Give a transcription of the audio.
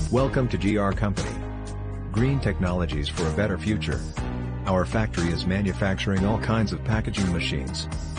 Welcome to GR Company. Green technologies for a better future. Our factory is manufacturing all kinds of packaging machines.